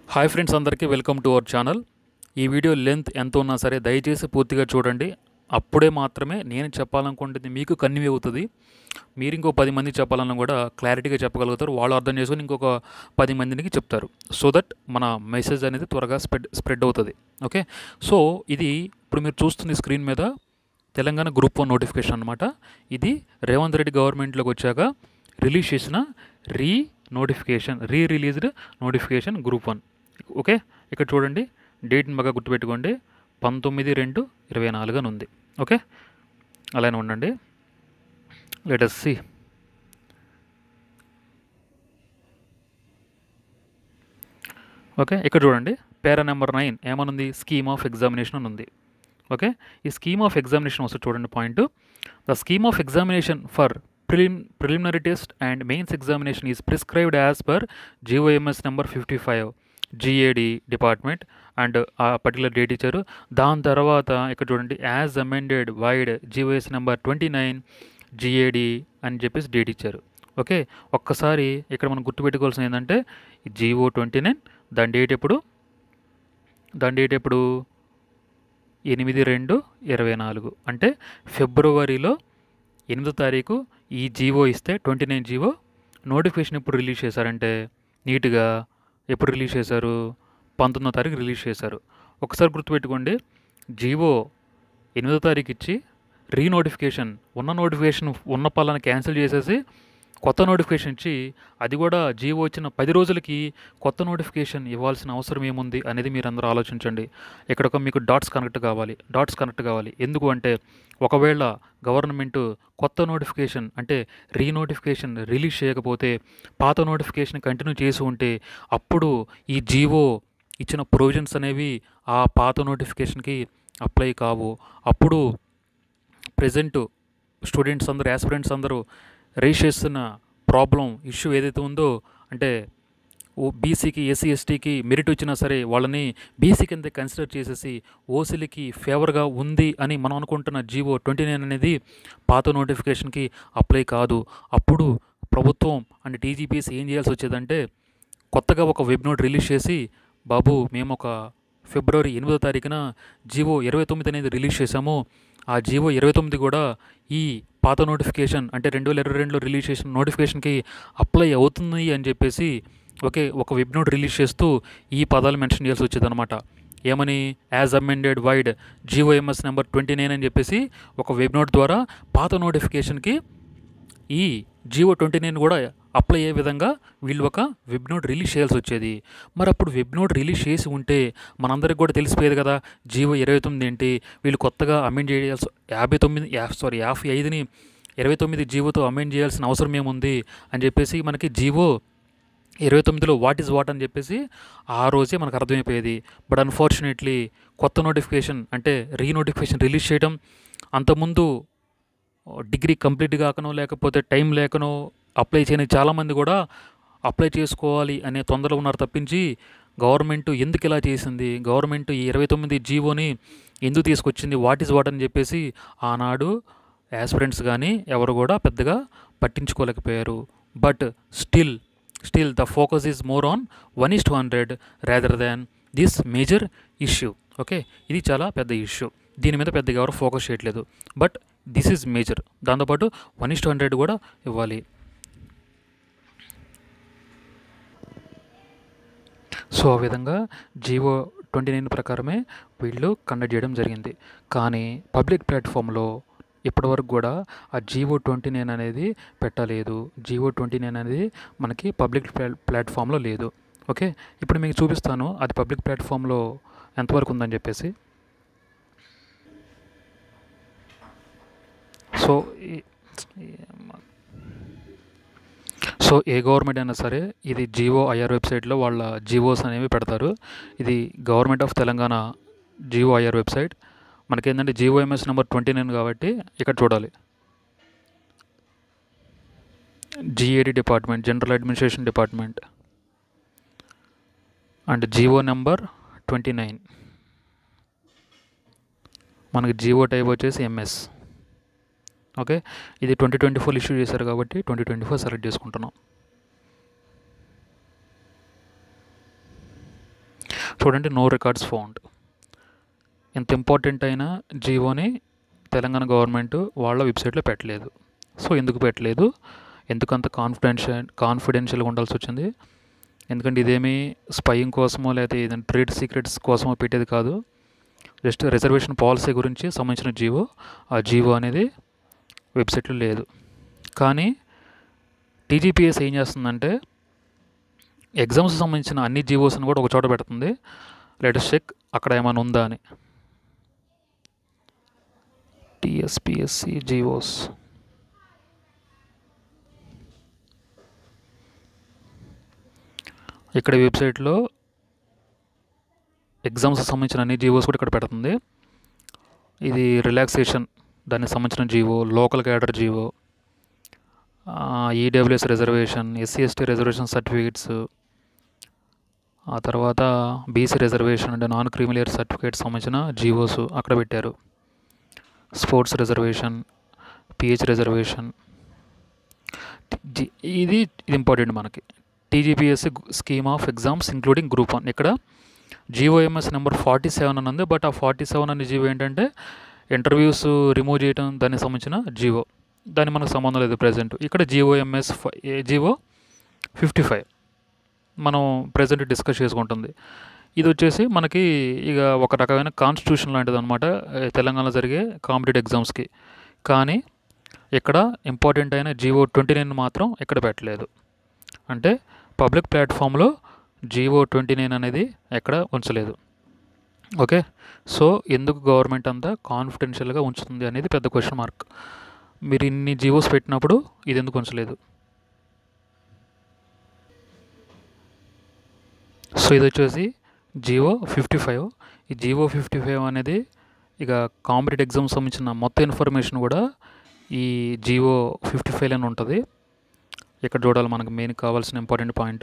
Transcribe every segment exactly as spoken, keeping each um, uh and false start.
Hi friends, అందరికీ welcome to our channel. ఈ video length ఎంత ఉన్నా సరే దయచేసి పూర్తిగా చూడండి. అప్పుడే మాత్రమే నేను చెప్పాలనుకుంటుంది మీకు కన్వే అవుతుంది. మీరు ఇంకో పది మంది చెప్పాలన్నా కూడా క్లారిటీగా చెప్పగలుగుతారు. వాళ్ళు అర్థం చేసుకొని ఇంకొక పది మందికి చెప్తారు. సో దట్ మన మెసేజ్ అనేది త్వరగా స్ప్రెడ్ స్ప్రెడ్ అవుతుంది. ఓకే, సో ఇది ఇప్పుడు మీరు చూస్తుంది స్క్రీన్ మీద తెలంగాణ గ్రూప్ వన్ నోటిఫికేషన్ అనమాట. ఇది రేవంత్ రెడ్డి గవర్నమెంట్లోకి వచ్చాక రిలీజ్ చేసిన re notification re released notification group one. Okay, ఇక్కడ చూడండి, డేట్ని బాగా గుర్తుపెట్టుకోండి. పంతొమ్మిది రెండు ఇరవై నాలుగు అని ఉంది. ఓకే, అలానే ఉండండి. Let us see. ఓకే, ఇక్కడ చూడండి, పేరా నెంబర్ నైన్ ఏమనుంది, స్కీమ్ ఆఫ్ ఎగ్జామినేషన్ అని ఉంది. ఓకే, ఈ స్కీమ్ ఆఫ్ ఎగ్జామినేషన్ వస్తుంది చూడండి point. The scheme of examination for prelim preliminary test and mains examination is prescribed as per GO MS number fifty five GAD department and ఆ particular date ఇచ్చారు. దాని తర్వాత ఇక్కడ చూడండి, as amended vide GOs number twenty nine GAD అని చెప్పేసి date ఇచ్చారు. Okay, ఒక్కసారి ఇక్కడ మనం గుర్తుపెట్టుకోవాల్సింది ఏంటంటే జిఓ ట్వంటీ నైన్ దాని డేట్ ఎప్పుడు దాని డేట్ ఎప్పుడు ఎనిమిది రెండు ఇరవై నాలుగు అంటే ఫిబ్రవరిలో ఎనిమిదో తారీఖు ఈ జీవో ఇస్తే ట్వంటీ నైన్ జీవో నోటిఫికేషన్ ఎప్పుడు రిలీజ్ చేశారంటే నీట్గా ఎప్పుడు రిలీజ్ చేశారు, పంతొమ్మిదో తారీఖు రిలీజ్ చేశారు. ఒకసారి గుర్తుపెట్టుకోండి, జీవో ఎనిమిదో తారీఖు ఇచ్చి రీ నోటిఫికేషన్ ఉన్న నోటిఫికేషన్ ఉన్న పాలన క్యాన్సిల్ చేసేసి కొత్త నోటిఫికేషన్ ఇచ్చి అది కూడా జీవో వచ్చిన పది రోజులకి కొత్త నోటిఫికేషన్ ఇవ్వాల్సిన అవసరం ఏముంది అనేది మీరు అందరూ ఆలోచించండి. ఇక్కడ ఒక మీకు డాట్స్ కనెక్ట్ కావాలి డాట్స్ కనెక్ట్ కావాలి ఎందుకు అంటే ఒకవేళ గవర్నమెంట్ కొత్త నోటిఫికేషన్ అంటే రీ నోటిఫికేషన్ రిలీజ్ చేయకపోతే పాత నోటిఫికేషన్ కంటిన్యూ చేసి ఉంటే అప్పుడు ఈ జీవో ఇచ్చిన ప్రొవిజన్స్ అనేవి ఆ పాత నోటిఫికేషన్కి అప్లై కావు. అప్పుడు ప్రజెంట్ స్టూడెంట్స్ అందరూ యాస్పిరెంట్స్ అందరూ రైజ్ చేస్తున్న ప్రాబ్లం ఇష్యూ ఏదైతే ఉందో అంటే ఓ బీసీకి ఎస్సీ ఎస్టీకి మెరిట్ వచ్చినా సరే వాళ్ళని బీసీ కింద కన్సిడర్ చేసేసి ఓసీలకి ఫేవర్గా ఉంది అని మనం అనుకుంటున్న జీవో ట్వంటీ నైన్ అనేది పాత నోటిఫికేషన్కి అప్లై కాదు. అప్పుడు ప్రభుత్వం అండ్ టీజీపీఎస్ ఏం చేయాల్సి వచ్చేదంటే కొత్తగా ఒక వెబ్ నోట్ రిలీజ్ చేసి, బాబు మేము ఒక ఫిబ్రవరి ఎనిమిదో తారీఖున జీవో ఇరవై తొమ్మిది అనేది రిలీజ్ చేశాము, ఆ జీవో ఇరవై తొమ్మిది కూడా ఈ పాత నోటిఫికేషన్ అంటే రెండు వేల ఇరవై రెండులో రిలీజ్ చేసిన నోటిఫికేషన్కి అప్లై అవుతుంది అని చెప్పేసి ఓకే ఒక వెబ్ నోట్ రిలీజ్ చేస్తూ ఈ పదాలు మెన్షన్ చేయాల్సి వచ్చేదన్నమాట. ఏమని, as amended vide GO MS number twenty nine అని చెప్పేసి ఒక వెబ్ నోట్ ద్వారా పాత నోటిఫికేషన్కి ఈ జిఓ ట్వంటీ నైన్ కూడా అప్లై అయ్యే విధంగా వీళ్ళు ఒక వెబ్ నోట్ రిలీజ్ చేయాల్సి వచ్చేది. మరి అప్పుడు వెబ్ నోట్ రిలీజ్ చేసి ఉంటే మనందరికి కూడా తెలిసిపోయేది కదా జీవో ఇరవై తొమ్మిది ఏంటి, వీళ్ళు కొత్తగా అమెండ్ చేయాల్సి యాభై తొమ్మిది సారీ యాభై ఐదుని ఇరవై తొమ్మిది జీవోతో అమెండ్ చేయాల్సిన అవసరం ఏముంది అని చెప్పేసి మనకి జీవో ఇరవై తొమ్మిదిలో వాట్ ఈజ్ వాట్ అని చెప్పేసి ఆ రోజే మనకు అర్థమైపోయేది. బట్ అన్ఫార్చునేట్లీ కొత్త నోటిఫికేషన్ అంటే రీ నోటిఫికేషన్ రిలీజ్ చేయడం, అంతకుముందు డిగ్రీ కంప్లీట్ కాకనో లేకపోతే టైం లేకనో అప్లై చేయని చాలామంది కూడా అప్లై చేసుకోవాలి అనే తొందరలో ఉన్నారు తప్పించి గవర్నమెంట్ ఎందుకు ఇలా చేసింది, గవర్నమెంట్ ఈ ఇరవై తొమ్మిది జీవోని ఎందుకు తీసుకొచ్చింది, వాట్ ఈజ్ వాట్ అని చెప్పేసి ఆనాడు యాస్పిరెంట్స్ కానీ ఎవరు కూడా పెద్దగా పట్టించుకోలేకపోయారు. But still still the focus is more on one is to hundred rather than this major issue. Okay, ఇది చాలా పెద్ద ఇష్యూ, దీని మీద పెద్దగా ఎవరు ఫోకస్ చేయట్లేదు. But this is major. దాంతోపాటు వన్ ఈస్ టు హండ్రెడ్ కూడా ఇవ్వాలి. సో ఆ విధంగా జీవో ట్వంటీ నైన్ ప్రకారమే వీళ్ళు కండక్ట్ చేయడం జరిగింది. కానీ పబ్లిక్ ప్లాట్ఫామ్లో ఇప్పటివరకు కూడా ఆ జీవో ట్వంటీ నైన్ అనేది పెట్టలేదు. జీవో ట్వంటీ నైన్ అనేది మనకి పబ్లిక్ ప్లాట్ఫామ్లో లేదు. ఓకే, ఇప్పుడు మీకు చూపిస్తాను అది పబ్లిక్ ప్లాట్ఫామ్లో ఎంతవరకు ఉందని చెప్పేసి. సో సో ఏ గవర్నమెంట్ అయినా సరే ఇది జిఓ ఐఆర్ వెబ్సైట్లో వాళ్ళ జిఓస్ అనేవి పెడతారు. ఇది government of Telangana GO IR website. మనకేంటంటే జిఓఎంఎస్ నెంబర్ ట్వంటీ నైన్ కాబట్టి ఇక్కడ చూడాలి, GAD department general administration department and GO number twenty nine. మనకి జిఓ టైప్ వచ్చేసి ఎంఎస్. ఓకే, ఇది ట్వంటీ ట్వంటీ ఫోర్ ఇష్యూ చేశారు కాబట్టి ట్వంటీ ట్వంటీ ఫోర్ సెలెక్ట్ చేసుకుంటున్నాం. చూడండి, నో రికార్డ్స్ ఫౌండ్. ఇంత ఇంపార్టెంట్ అయిన జీవోని తెలంగాణ గవర్నమెంట్ వాళ్ళ వెబ్సైట్లో పెట్టలేదు. సో ఎందుకు పెట్టలేదు, ఎందుకంత కాన్ఫిడెన్షియల్ కాన్ఫిడెన్షియల్గా ఉండాల్సి వచ్చింది? ఎందుకంటే ఇదేమీ స్పైయింగ్ కోసమో లేదా ఏదైనా ట్రేడ్ సీక్రెట్స్ కోసమో పెట్టేది కాదు. జస్ట్ రిజర్వేషన్ పాలసీ గురించి సంబంధించిన జీవో. ఆ జీవో అనేది వెబ్సైట్లో లేదు. కానీ టీజీపీఎస్ ఏం చేస్తుందంటే ఎగ్జామ్స్ సంబంధించిన అన్ని జీవోస్ని కూడా ఒక చోట పెడుతుంది. లెటస్ చెక్ అక్కడ ఏమైనా ఉందా అని. టీఎస్పీఎస్సి జీవోస్, ఇక్కడ వెబ్సైట్లో ఎగ్జామ్స్ సంబంధించిన అన్ని జీవోస్ కూడా ఇక్కడ పెడుతుంది. ఇది రిలాక్సేషన్ దానికి సంబంధించిన GO, local cadre GO, EWS reservation, SC ST reservation certificates, ఆ తర్వాత బీసీ రిజర్వేషన్ అంటే నాన్ క్రీమిలేయర్ సర్టిఫికేట్స్ సంబంధించిన జీవోస్ అక్కడ పెట్టారు. Sports reservation, PH reservation. ఇది ఇది ఇంపార్టెంట్ మనకి. TGPSC scheme of exams including group one. ఇక్కడ జీఓఎంఎస్ నెంబర్ ఫార్టీ సెవెన్ అని ఉంది. బట్ ఆ ఫార్టీ సెవెన్ అనే జీవో ఏంటంటే ఇంటర్వ్యూస్ రిమూవ్ చేయడం దానికి సంబంధించిన జీవో. దానికి మనకు సంబంధం లేదు ప్రజెంట్. ఇక్కడ జీఓఎంఎస్ జీవో ఫిఫ్టీ ఫైవ్ మనం ప్రజెంట్ డిస్కస్ చేసుకుంటుంది. ఇది వచ్చేసి మనకి ఇక ఒక రకమైన కాన్స్టిట్యూషన్ లాంటిది అనమాట తెలంగాణలో జరిగే కాంపిటేటివ్ ఎగ్జామ్స్కి. కానీ ఇక్కడ ఇంపార్టెంట్ అయిన జీవో ట్వంటీ నైన్ మాత్రం ఇక్కడ పెట్టలేదు. అంటే పబ్లిక్ ప్లాట్ఫామ్లో జీవో ట్వంటీ నైన్ అనేది ఎక్కడ ఉంచలేదు. ఓకే, సో ఎందుకు గవర్నమెంట్ అంతా కాన్ఫిడెన్షియల్గా ఉంచుతుంది అనేది పెద్ద క్వశ్చన్ మార్క్. మీరు ఇన్ని జీవోస్ పెట్టినప్పుడు ఇది ఎందుకు ఉంచలేదు? సో ఇది వచ్చేసి జీవో ఫిఫ్టీ ఫైవ్. ఈ జీవో ఫిఫ్టీ ఫైవ్ అనేది ఇక కాంపిటేటివ్ ఎగ్జామ్స్ సంబంధించిన మొత్తం ఇన్ఫర్మేషన్ కూడా ఈ జీవో ఫిఫ్టీ ఫైవ్లోనే ఉంటుంది. ఇక్కడ చూడాలి మనకు మెయిన్ కావాల్సిన ఇంపార్టెంట్ పాయింట్.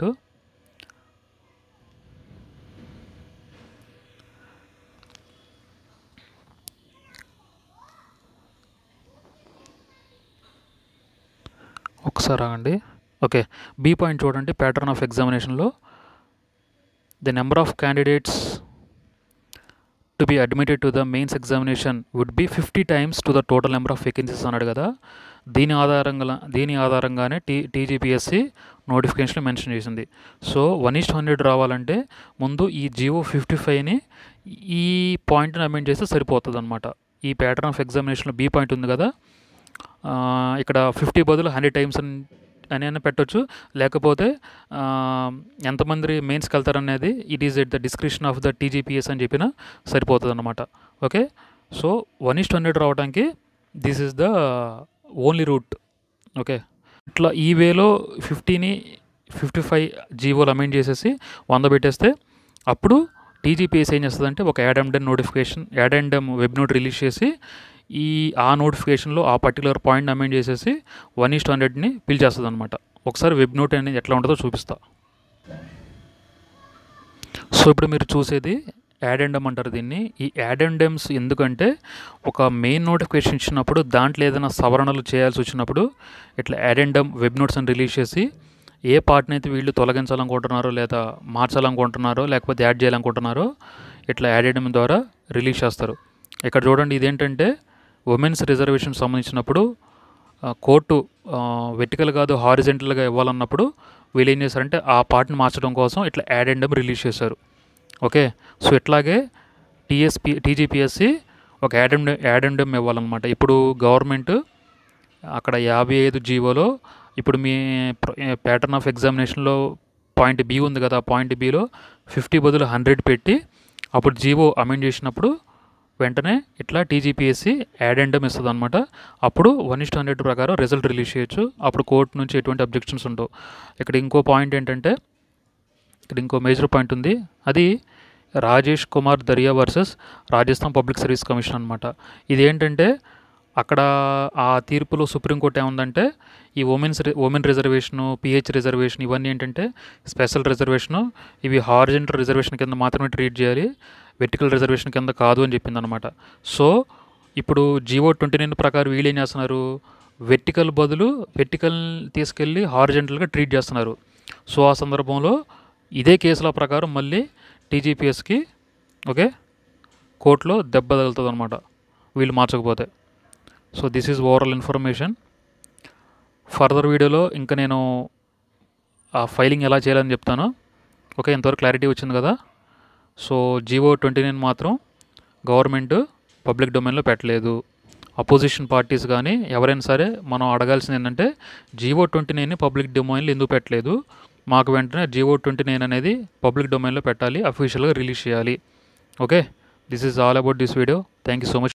ఒకసారి ఆగండి. ఓకే, బి పాయింట్ చూడండి. ప్యాటర్న్ ఆఫ్ ఎగ్జామినేషన్లో the number of candidates to be admitted to the mains examination would be fifty times to the total number of vacancies అన్నాడు కదా. దీని ఆధారంగా దీని ఆధారంగానే టీ టీజీపీఎస్సీ నోటిఫికేషన్లో మెన్షన్ చేసింది. సో వన్ ఈస్ట్ హండ్రెడ్ రావాలంటే ముందు ఈ జీవో ఫిఫ్టీ ఫైవ్ని ఈ పాయింట్ని అమెండ్ చేస్తే సరిపోతుంది అనమాట. ఈ ప్యాటర్న్ ఆఫ్ ఎగ్జామినేషన్లో బి పాయింట్ ఉంది కదా, ఇక్కడ ఫిఫ్టీ బదులు హండ్రెడ్ టైమ్స్ అని అని పెట్టవచ్చు. లేకపోతే ఎంతమంది మెయిన్స్కి వెళ్తారనేది it is at the description of the TGPS అని చెప్పిన సరిపోతుంది అనమాట. Okay, so one is to hundred రావడానికి this is the only route. Okay, ఇట్లా ఈ వేలో ఫిఫ్టీని ఫిఫ్టీ ఫైవ్ జీవోలు అమెండ్ చేసేసి వంద పెట్టేస్తే అప్పుడు టీజీపీఎస్ ఏం చేస్తుందంటే ఒక addendum notification addendum web note release చేసి ఈ ఆ నోటిఫికేషన్లో ఆ పర్టికులర్ పాయింట్ అమెండ్ చేసేసి వన్ ఈస్ట్ హండ్రెడ్ని పిలిచేస్తుంది అనమాట. ఒకసారి వెబ్ నోట్ అనేది ఎట్లా ఉంటుందో చూపిస్తా. సో ఇప్పుడు మీరు చూసేది యాడెండమ్ అంటారు దీన్ని. ఈ యాడెండమ్స్ ఎందుకంటే ఒక మెయిన్ నోటిఫికేషన్ ఇచ్చినప్పుడు దాంట్లో ఏదైనా సవరణలు చేయాల్సి వచ్చినప్పుడు ఇట్లా యాడెండమ్ వెబ్ నోట్స్ అని రిలీజ్ చేసి ఏ పార్ట్ని అయితే వీళ్ళు తొలగించాలనుకుంటున్నారో లేదా మార్చాలనుకుంటున్నారో లేకపోతే యాడ్ చేయాలనుకుంటున్నారో ఇట్లా యాడెండమ్ ద్వారా రిలీజ్ చేస్తారు. ఇక్కడ చూడండి, ఇదేంటంటే ఉమెన్స్ రిజర్వేషన్ సంబంధించినప్పుడు కోర్టు వెర్టికల్ కాదు హారిజెంటల్గా ఇవ్వాలన్నప్పుడు వీళ్ళు ఏం చేశారంటే ఆ పార్ట్ని మార్చడం కోసం ఇట్లా యాడెండమ్ రిలీజ్ చేశారు. ఓకే, సో ఇట్లాగే టీఎస్పీ టీజీపీఎస్సీ ఒక యాడెండ్ యాడెండమ్ ఇవ్వాలన్నమాట. ఇప్పుడు గవర్నమెంట్ అక్కడ యాభై ఐదు జీవోలో ఇప్పుడు మీ ప్యాటర్న్ ఆఫ్ ఎగ్జామినేషన్లో పాయింట్ బి ఉంది కదా, పాయింట్ బిలో ఫిఫ్టీ బదులు హండ్రెడ్ పెట్టి అప్పుడు జీవో అమెండ్ చేసినప్పుడు వెంటనే ఇట్లా టీజీపీఎస్సీ యాడెండమ్ ఇస్తుంది అనమాట. అప్పుడు వన్ ఇస్ట్ హండ్రెడ్ ప్రకారం రిజల్ట్ రిలీజ్ చేయొచ్చు. అప్పుడు కోర్టు నుంచి ఎటువంటి అబ్జెక్షన్స్ ఉండవు. ఇక్కడ ఇంకో పాయింట్ ఏంటంటే ఇక్కడ ఇంకో మేజర్ పాయింట్ ఉంది. అది Rajesh Kumar Daria versus Rajasthan public service commission అనమాట. ఇదేంటంటే అక్కడ ఆ తీర్పులో సుప్రీంకోర్టు ఏముందంటే ఈ women's women reservation PH reservation ఇవన్నీ ఏంటంటే స్పెషల్ రిజర్వేషను, ఇవి హారిజెంటల్ రిజర్వేషన్ కింద మాత్రమే ట్రీట్ చేయాలి, వెర్టికల్ రిజర్వేషన్ కింద కాదు అని చెప్పింది అనమాట. సో ఇప్పుడు జీవో ట్వంటీ నైన్ ప్రకారం వీళ్ళు ఏం చేస్తున్నారు, వెర్టికల్ బదులు వెర్టికల్ తీసుకెళ్ళి హారిజెంటల్గా ట్రీట్ చేస్తున్నారు. సో ఆ సందర్భంలో ఇదే కేసుల ప్రకారం మళ్ళీ టీజీపీఎస్కి ఓకే కోర్టులో దెబ్బ తగులుతుంది అనమాట వీళ్ళు మార్చకపోతే. So this is overall information. Further వీడియోలో ఇంకా నేను ఆ ఫైలింగ్ ఎలా చేయాలని చెప్తాను. ఓకే, ఇంతవరకు క్లారిటీ వచ్చింది కదా. సో జీవో ట్వంటీ నైన్ మాత్రం గవర్నమెంట్ పబ్లిక్ డొమైన్లో పెట్టలేదు. అపోజిషన్ పార్టీస్ కానీ ఎవరైనా సరే మనం అడగాల్సింది ఏంటంటే జీవో ట్వంటీ నైన్ని పబ్లిక్ డొమైన్లో ఎందుకు పెట్టలేదు, మాకు వెంటనే జీవో ట్వంటీ నైన్ అనేది పబ్లిక్ డొమైన్లో పెట్టాలి, అఫీషియల్గా రిలీజ్ చేయాలి. Okay, this is all about this video. Thank you so much.